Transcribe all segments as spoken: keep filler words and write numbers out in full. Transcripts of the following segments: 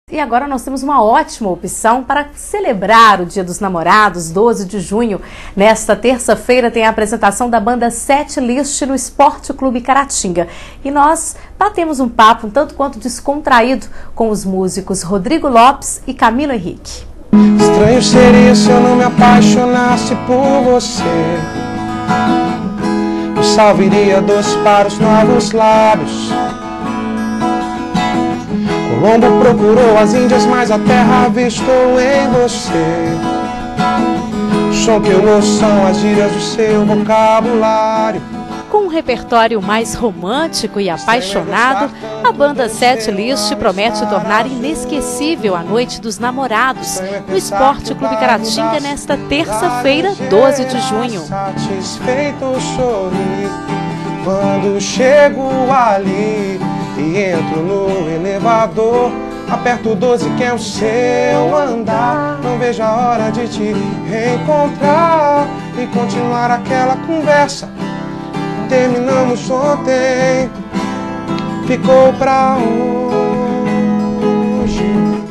E agora nós temos uma ótima opção para celebrar o Dia dos Namorados, doze de junho. Nesta terça-feira tem a apresentação da banda Setlist no Esporte Clube Caratinga. E nós batemos um papo um tanto quanto descontraído com os músicos Rodrigo Lopes e Camilo Henrique. Estranho seria se eu não me apaixonasse por você. O sal viria doce para os novos lábios. Colombo procurou as Índias, mas a terra avistou em você. O som que eu ouço são as gírias do seu vocabulário. Com um repertório mais romântico e apaixonado, a banda Setlist promete tornar inesquecível a Noite dos Namorados no Esporte Clube Caratinga nesta terça-feira, doze de junho. Satisfeito sorri quando chego ali e entro no elevador, aperto doze que é o seu andar. Não vejo a hora de te reencontrar e continuar aquela conversa. Terminamos ontem, ficou pra hoje.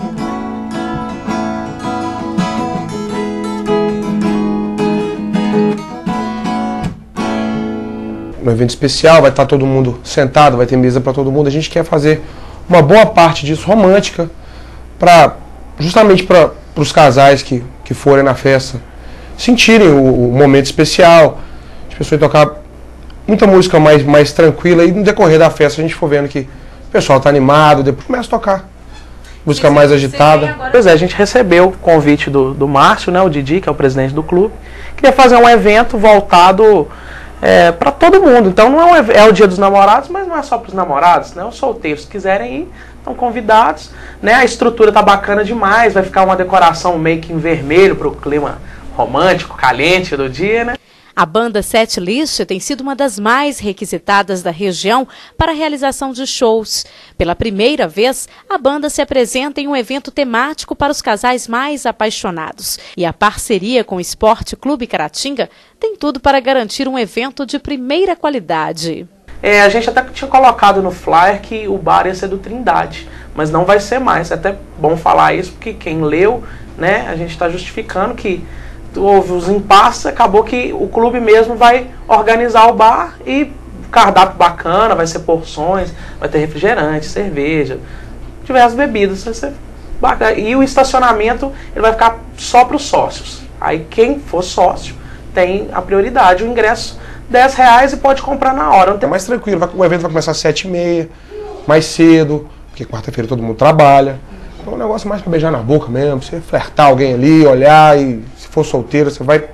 No evento especial vai estar todo mundo sentado, vai ter mesa para todo mundo. A gente quer fazer uma boa parte disso romântica, pra, justamente para os casais que, que forem na festa sentirem o, o momento especial. As pessoas tocar muita música mais, mais tranquila e no decorrer da festa a gente for vendo que o pessoal está animado, depois começa a tocar música mais agitada. Pois é, a gente recebeu o convite do, do Márcio, né, o Didi, que é o presidente do clube. Queria fazer um evento voltado É, para todo mundo. Então não é, um, é o Dia dos Namorados, mas não é só para os namorados, né? Os solteiros que quiserem ir estão convidados, né? A estrutura tá bacana demais, vai ficar uma decoração meio que em vermelho para o clima romântico, caliente do dia, né? A banda Setlist tem sido uma das mais requisitadas da região para a realização de shows. Pela primeira vez, a banda se apresenta em um evento temático para os casais mais apaixonados. E a parceria com o Esporte Clube Caratinga tem tudo para garantir um evento de primeira qualidade. É, a gente até tinha colocado no flyer que o bar ia ser do Trindade, mas não vai ser mais. É até bom falar isso, porque quem leu, né, a gente está justificando que houve os impasses, acabou que o clube mesmo vai organizar o bar e cardápio bacana, vai ser porções, vai ter refrigerante, cerveja, diversas bebidas, vai ser bacana. E o estacionamento ele vai ficar só para os sócios. Aí quem for sócio tem a prioridade, o ingresso dez reais e pode comprar na hora. Não tem... É mais tranquilo, o evento vai começar às sete e meia, mais cedo, porque quarta-feira todo mundo trabalha. Então é um negócio mais para beijar na boca mesmo, você flertar alguém ali, olhar e se for solteiro você vai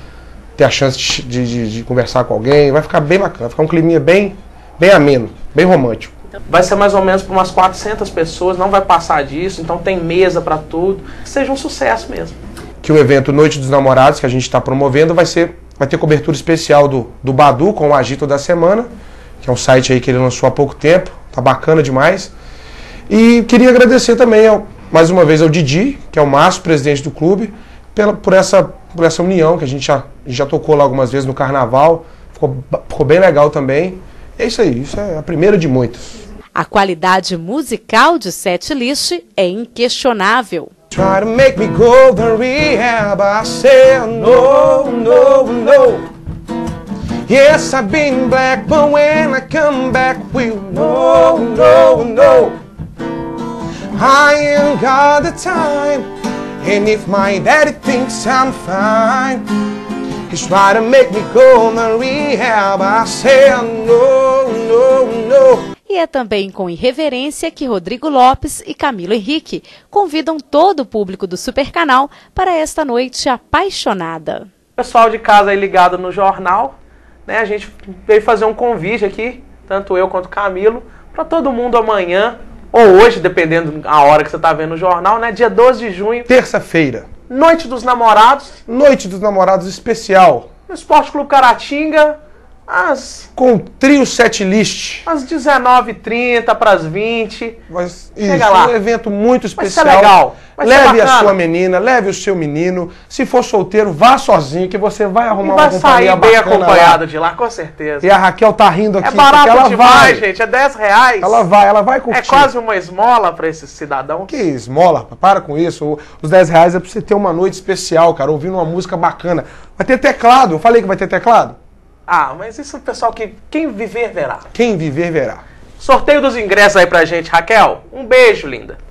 ter a chance de, de, de conversar com alguém, vai ficar bem bacana, vai ficar um climinha bem, bem ameno, bem romântico. Vai ser mais ou menos para umas quatrocentas pessoas, não vai passar disso, então tem mesa para tudo, que seja um sucesso mesmo. Que o evento Noite dos Namorados, que a gente está promovendo, vai, ser, vai ter cobertura especial do, do Badu com o Agito da Semana, que é um site aí que ele lançou há pouco tempo, tá bacana demais. E queria agradecer também, ao, mais uma vez, ao Didi, que é o Márcio, presidente do clube, pela, por, essa, por essa união que a gente já, já tocou lá algumas vezes no carnaval. Ficou, ficou bem legal também. É isso aí, isso é a primeira de muitas. A qualidade musical de Setlist é inquestionável. Try to make me go to rehab, I say no, no, no. Yes, I've been black, but when I come back, we'll no, no, no. I ain't got the time, and if my daddy thinks I'm fine, he's trying to make me go to rehab, I say no, no, no. E é também com irreverência que Rodrigo Lopes e Camilo Henrique convidam todo o público do Super Canal para esta noite apaixonada. Pessoal de casa aí ligado no jornal, né, a gente veio fazer um convite aqui, tanto eu quanto o Camilo, para todo mundo amanhã, ou hoje, dependendo da hora que você está vendo o jornal, né? Dia doze de junho. Terça-feira. Noite dos Namorados. Noite dos Namorados especial. No Esporte Clube Caratinga, Às, com o trio setlist. às dezenove e trinta para as vinte. Mas, Chega isso, lá. um evento muito Vai especial. ser legal. Vai ser leve a bacana. sua menina, leve o seu menino. Se for solteiro, vá sozinho, que você vai E arrumar vai uma companhia sair bem bacana acompanhado lá. de lá, com certeza. E a Raquel tá rindo aqui. É porque barato ela demais, vai. gente. É dez reais. Ela vai, ela vai curtir. É quase uma esmola para esse cidadão. Que esmola, para com isso. Os dez reais é pra você ter uma noite especial, cara, ouvindo uma música bacana. Vai ter teclado, eu falei que vai ter teclado? Ah, mas isso é o pessoal que quem viver verá. Quem viver verá. Sorteio dos ingressos aí pra gente, Raquel. Um beijo, linda.